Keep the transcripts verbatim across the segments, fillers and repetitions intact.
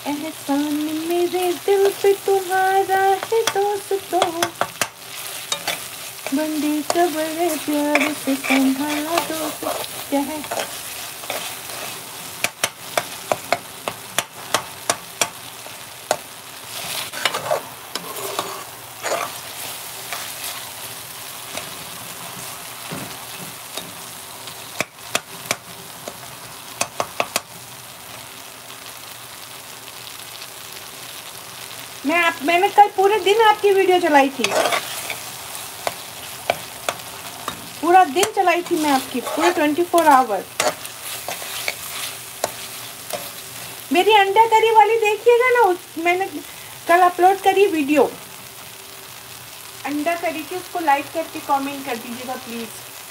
एहसान मेरे दिल पे तुम्हारा है दोस्तों, बंदी कब्र है प्यार से संभाला दोस्तों। क्या है? मैं आप मैंने कल पूरे दिन आपकी वीडियो चलाई थी, पूरा दिन चलाई थी मैं आपकी, पूरे ट्वेंटी फोर आवर। मेरी अंडा करी वाली देखिएगा ना, उस मैंने कल अपलोड करी वीडियो अंडा करी की, उसको लाइक करके कमेंट कर दीजिएगा प्लीज।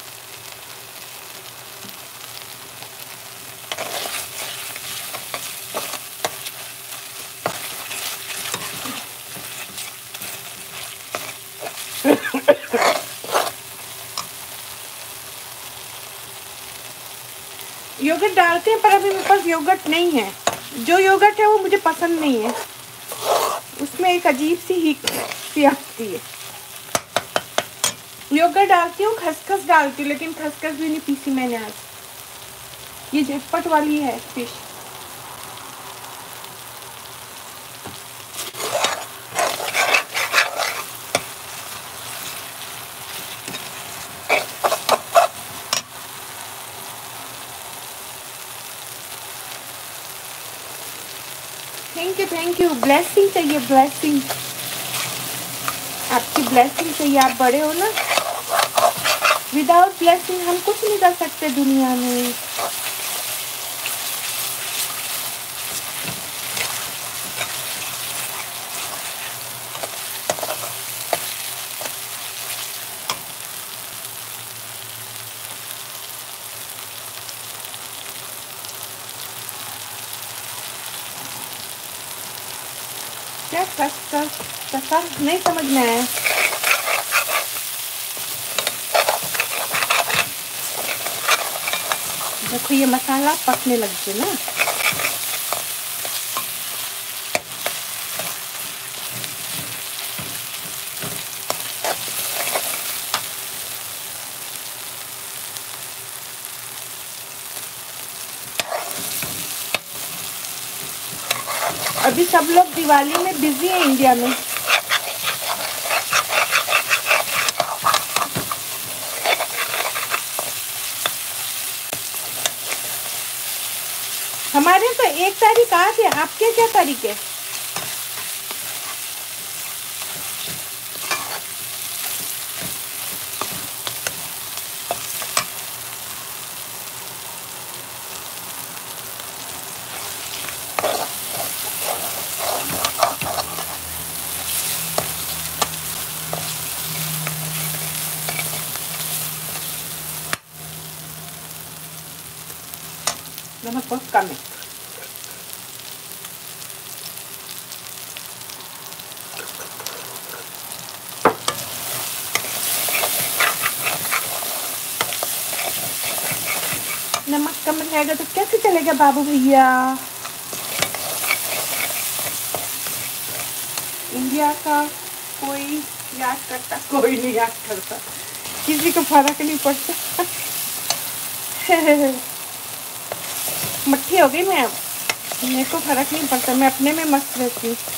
योगर्ट डालते हैं पर अभी मेरे पास योगर्ट नहीं है। जो योगर्ट है वो मुझे पसंद नहीं है, उसमें एक अजीब सी हीट सी आती है। योगर्ट डालती हूँ, खसखस डालती हूँ, लेकिन खसखस भी नहीं पीसी मैंने आज। ये झटपट वाली है fish. Thank you thank you. Blessing चाहिए, ब्लेसिंग, आपकी ब्लेसिंग चाहिए। आप बड़े हो ना, विदाउट ब्लेसिंग हम कुछ नहीं कर सकते दुनिया में। क्या कस कस कसा नहीं समझ में आया। देखो ये मसाला पकने लग गया ना। अभी सब लोग दिवाली में बिजी हैं इंडिया में। हमारे तो एक तारीख आ गया, आपके क्या तारीख है? नमक बहुत कम है। नमक कम रहेगा तो कैसे चलेगा बाबू भैया? इंडिया का कोई याद करता, कोई नहीं याद करता, किसी को फर्क नहीं पड़ता। मट्ठी हो गई मैं अब, मेरे को फर्क नहीं पड़ता, मैं अपने में मस्त रहती हूँ।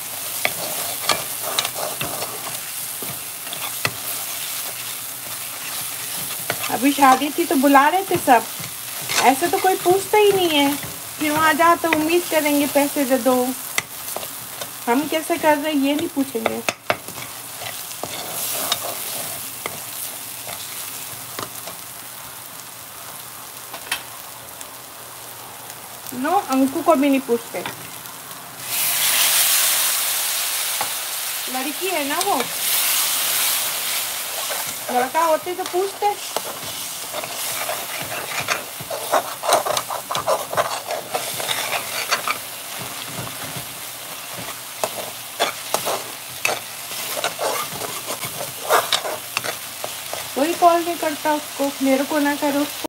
अभी शादी थी तो बुला रहे थे सब, ऐसे तो कोई पूछता ही नहीं है। फिर वहाँ जा तो उम्मीद करेंगे पैसे दे दो, हम कैसे कर रहे हैं ये नहीं पूछेंगे। नो, अंकु को भी नहीं पूछते, लड़की है ना वो, लड़का होते तो पूछते। कोई कॉल नहीं करता उसको, मेरे को ना करो।